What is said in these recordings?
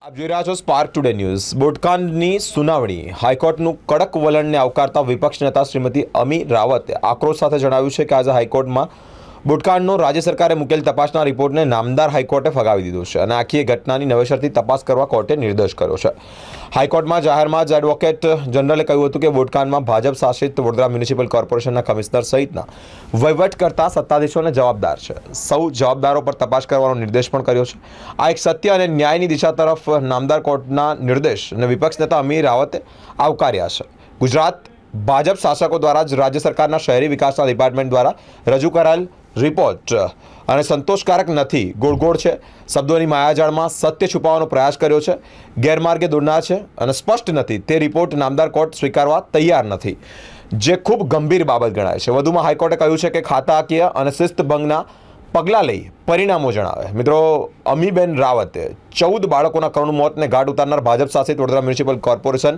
આપ જોઈ રહ્યા છો સ્પાર્ક ટુડે ન્યૂઝ। બોટકાંડની સુનાવણી હાઈકોર્ટનું કડક વલણને આવકારતા વિપક્ષ નેતા શ્રીમતી અમી રાવતે આક્રોશ સાથે જણાવ્યું છે કે આજે હાઈકોર્ટમાં બોટકાંડનો રાજ્ય સરકારે મૂકેલ તપાસના રિપોર્ટને નામદાર હાઈકોર્ટે ફગાવી દીધો છે અને આખી ઘટનાની નવેસરથી તપાસ કરવા કોર્ટે નિર્દેશ કર્યો છે। હાઈકોર્ટમાં જાહેરમાં જ એડવોકેટ જનરલે કહ્યું હતું કે બોટકાંડમાં ભાજપ શાસિત વડોદરા મ્યુનિસિપલ કોર્પોરેશનના કમિશનર સહિતના વહીવટ કરતા સત્તાધીશોને જવાબદાર છે। સૌ જવાબદારો પર તપાસ કરવાનો નિર્દેશ પણ કર્યો છે। આ એક સત્ય અને ન્યાયની દિશા તરફ નામદાર કોર્ટના નિર્દેશ અને વિપક્ષ નેતા અમી રાવતે આવકાર્યા છે। ગુજરાત ભાજપ શાસકો દ્વારા જ રાજ્ય સરકારના શહેરી વિકાસના ડિપાર્ટમેન્ટ દ્વારા રજૂ કરાયેલ રિપોર્ટ અને સંતોષકારક નથી, ગોળગોળ છે, શબ્દોની માયાજાળમાં સત્ય છુપાવવાનો પ્રયાસ કર્યો છે, ગેરમાર્ગે દોરનાર છે અને સ્પષ્ટ નથી। તે રિપોર્ટ નામદાર કોર્ટ સ્વીકારવા તૈયાર નથી, જે ખૂબ ગંભીર બાબત ગણાય છે। વધુમાં હાઈકોર્ટે કહ્યું છે કે ખાતાકીય અને શિસ્તભંગના પગલાં લઈ પરિણામો જણાવે। મિત્રો, અમીબેન રાવતે 14 બાળકોના કરુણ મોતને ઘાટ ઉતારનાર ભાજપ શાસિત વડોદરા મ્યુનિસિપલ કોર્પોરેશન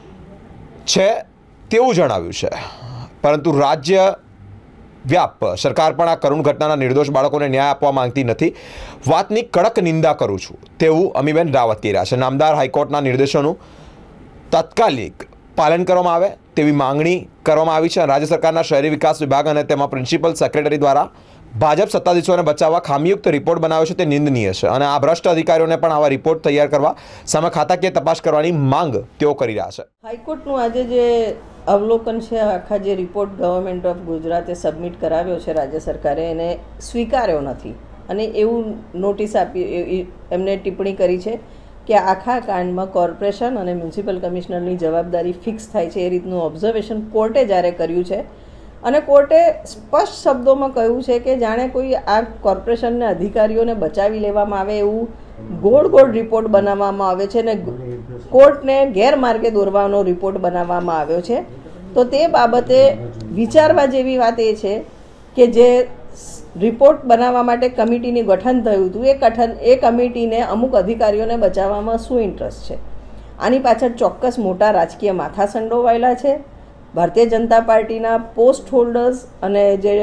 છે તેવું જણાવ્યું છે, પરંતુ રાજ્ય વ્યાપ સરકાર પણ આ કરુણ ઘટનાના નિર્દોષ બાળકોને ન્યાય આપવા માંગતી નથી। વાતની કડક નિંદા કરું છું તેવું અમીબેન રાવત કહી રહ્યા છે। નામદાર હાઈકોર્ટના નિર્દેશોનું તાત્કાલિક પાલન કરવામાં આવે તેવી માંગણી કરવામાં આવી છે। રાજ્ય સરકારના શહેરી વિકાસ વિભાગ અને તેમાં પ્રિન્સિપલ સેક્રેટરી દ્વારા ભાજપ સત્તાધીશોને બચાવવા ખામીયુક્ત રિપોર્ટ બનાવ્યો છે તે નિંદનીય છે અને આ ભ્રષ્ટ અધિકારીઓને પણ આવા રિપોર્ટ તૈયાર કરવા સામે ખાતાકીય તપાસ કરવાની માંગ તેઓ કરી રહ્યા છે। હાઈકોર્ટનું આજે જે અવલોકન છે, આખા જે રિપોર્ટ ગવર્મેન્ટ ઓફ ગુજરાતે સબમિટ કરાવ્યો છે રાજ્ય સરકારે, એને સ્વીકાર્યો નથી અને એવું નોટિસ આપી એમને ટિપ્પણી કરી છે કે આખા કાંડમાં કોર્પોરેશન અને મ્યુનિસિપલ કમિશનરની જવાબદારી ફિક્સ થાય છે એ રીતનું ઓબ્ઝર્વેશન કોર્ટે જ્યારે કર્યું છે અને કોર્ટે સ્પષ્ટ શબ્દોમાં કહ્યું છે કે જાણે કોઈ આ કોર્પોરેશનના અધિકારીઓને બચાવી લેવામાં આવે એવું ગોળ ગોળ રિપોર્ટ બનાવવામાં આવે છે અને કોર્ટને ગેરમાર્ગે દોરવાનો રિપોર્ટ બનાવવામાં આવ્યો છે। તો તે બાબતે વિચારવા જેવી વાત એ છે કે જે રિપોર્ટ બનાવવા માટે કમિટીનું ગઠન થયું હતું એ કમિટીને અમુક અધિકારીઓને બચાવવામાં શું ઇન્ટરેસ્ટ છે? આની પાછળ ચોક્કસ મોટા રાજકીય માથા સંડોવાયેલા છે। ભારતીય જનતા પાર્ટીના પોસ્ટ હોલ્ડર્સ અને જે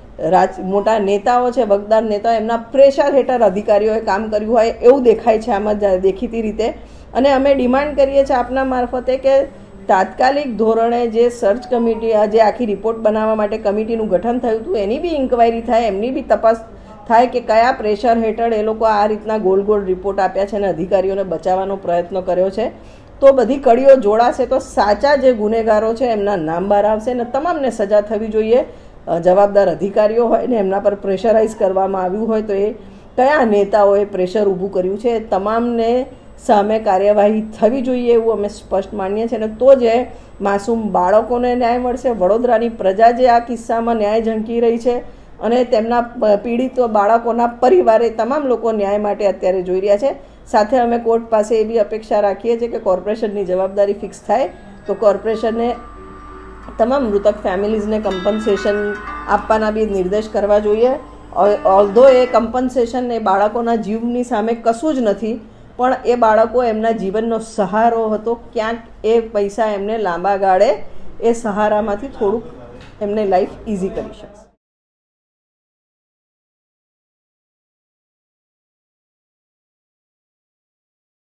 મોટા નેતાઓ છે, વગદાર નેતાઓ, એમના પ્રેશર હેઠળ અધિકારીઓએ કામ કર્યું હોય એવું દેખાય છે આમાં દેખીતી રીતે। અને અમે ડિમાન્ડ કરીએ છીએ આપના મારફતે કે તાત્કાલિક ધોરણે જે સર્ચ કમિટી, જે આખી રિપોર્ટ બનાવવા માટે કમિટીનું ગઠન થયું હતું એની બી ઇન્ક્વાયરી થાય, એમની બી તપાસ થાય કે કયા પ્રેશર હેઠળ એ લોકો આ રીતના ગોળ ગોળ રિપોર્ટ આપ્યા છે અને અધિકારીઓને બચાવવાનો પ્રયત્ન કર્યો છે। તો બધી કડીઓ જોડાશે તો સાચા જે ગુનેગારો છે એમના નામ બહાર આવશે અને તમામને સજા થવી જોઈએ। જવાબદાર અધિકારીઓ હોય ને એમના પર પ્રેશરાઇઝ કરવામાં આવ્યું હોય તો એ કયા નેતાઓએ પ્રેશર ઊભું કર્યું છે એ તમામને સામે કાર્યવાહી થવી જોઈએ એવું અમે સ્પષ્ટ માનીએ છીએ। અને તો જે માસૂમ બાળકોને ન્યાય મળશે, વડોદરાની પ્રજા જે આ કિસ્સામાં ન્યાય ઝંકી રહી છે અને તેમના પીડિત બાળકોના પરિવારે તમામ લોકો ન્યાય માટે અત્યારે જોઈ રહ્યા છે। સાથે અમે કોર્ટ પાસે એવી અપેક્ષા રાખીએ છીએ કે કોર્પોરેશનની જવાબદારી ફિક્સ થાય તો કોર્પોરેશને તમામ મૃતક ફેમિલીઝને કમ્પન્સેશન આપવાના બી નિર્દેશ કરવા જોઈએ। ઓલ્ધો એ કમ્પન્સેશન એ બાળકોના જીવની સામે કશું જ નથી, પણ એ બાળકો એમના જીવનનો સહારો હતો। ક્યાંક એ પૈસા એમને લાંબા ગાળે એ સહારામાંથી થોડુંક એમને લાઈફ ઇઝી કરી શકશે।